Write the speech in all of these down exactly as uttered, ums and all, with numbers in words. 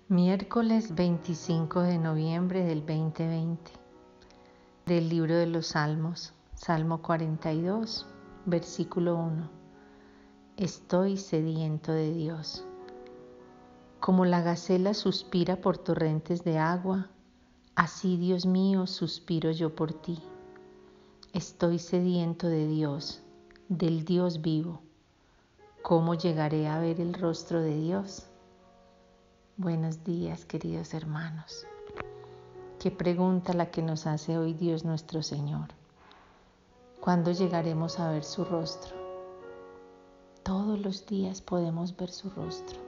Miércoles veinticinco de noviembre del veinte veinte, del libro de los Salmos, Salmo cuarenta y dos, versículo uno. Estoy sediento de Dios. Como la gacela suspira por torrentes de agua, así, Dios mío, suspiro yo por ti. Estoy sediento de Dios, del Dios vivo. ¿Cómo llegaré a ver el rostro de Dios? Buenos días, queridos hermanos. Qué pregunta la que nos hace hoy Dios nuestro Señor. ¿Cuándo llegaremos a ver su rostro? Todos los días podemos ver su rostro.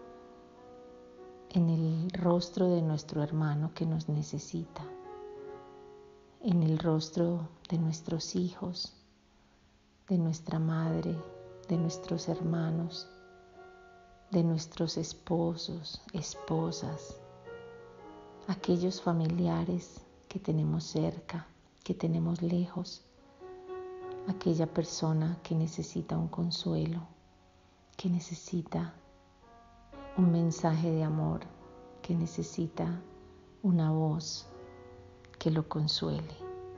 En el rostro de nuestro hermano que nos necesita. En el rostro de nuestros hijos, de nuestra madre, de nuestros hermanos, de nuestros esposos, esposas, aquellos familiares que tenemos cerca, que tenemos lejos, aquella persona que necesita un consuelo, que necesita un mensaje de amor, que necesita una voz que lo consuele.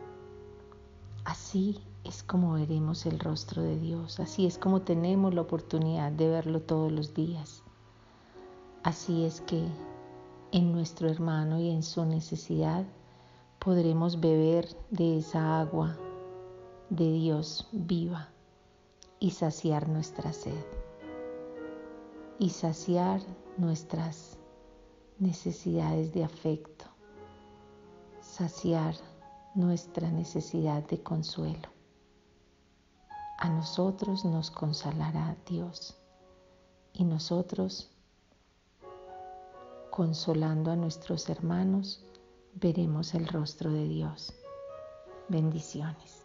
Así es como veremos el rostro de Dios, así es como tenemos la oportunidad de verlo todos los días. Así es que en nuestro hermano y en su necesidad podremos beber de esa agua de Dios viva y saciar nuestra sed y saciar nuestras necesidades de afecto, saciar nuestra necesidad de consuelo. A nosotros nos consolará Dios y nosotros, consolando a nuestros hermanos, veremos el rostro de Dios. Bendiciones.